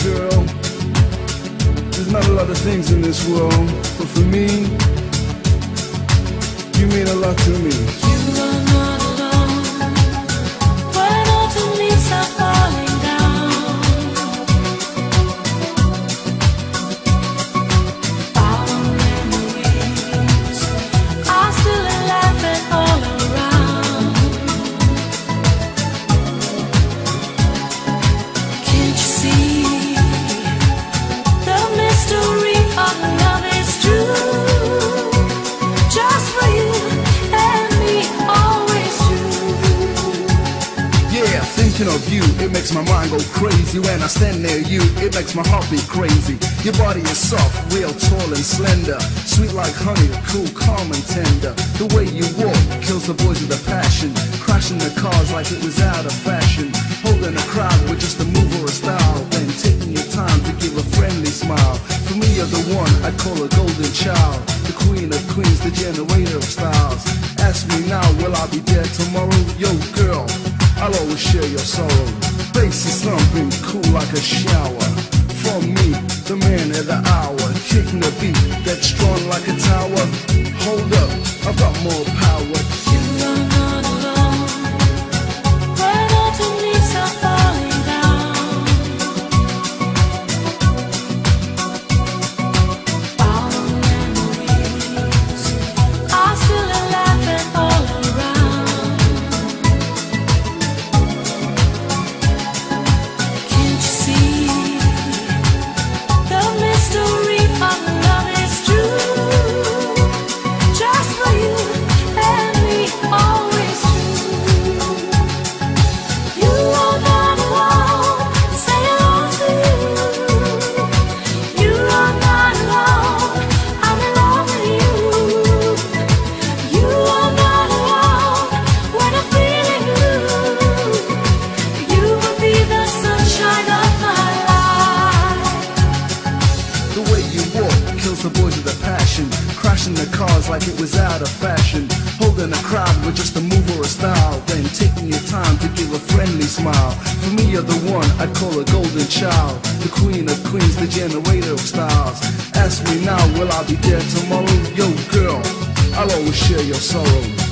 girl, there's not a lot of things in this world, but for me, you mean a lot to me. You are not alone when autumn leaves are falling down. Our memories are still alive and all around. Can't you see the mystery of love is true? Just for you and me, always true. Yeah, thinking of you, it makes my mind go crazy. When I stand near you, it makes my heart beat crazy. Your body is soft, real tall and slender, sweet like honey, cool, calm and tender. The way you walk kills the boys with a passion, crashing the cars like it was out of fashion, holding a crowd with just a move or a style, then taking your time to give a friendly smile. For me, you're the one I'd call a golden child, the queen of queens, the generator of styles. Ask me now, will I be there tomorrow? Yo, girl, I'll always share your sorrow. Bass is thumping, cool like a shower. For me, the man of the hour, kicking the beat that's strong like a tower. Hold up, I've got more power. You are not alone when autumn leaves are falling down. Our memories are still alive and all around. Can't you see the mystery of love is true? Just for you and me, always true. You are not alone, say hello to you. You are not alone, I'm in love with you. You are not alone when I'm feeling blue. You will be the sunshine of my life. The way you walk kills the boys with a passion, crashing the cars like it was out of fashion, holding a crowd with just a move or a style, then taking your time to give a friendly smile. For me, you're the one I'd call a golden child, the queen of queens, the generator of styles. Ask me now, will I be there tomorrow? Yo, girl, I'll always share your sorrow.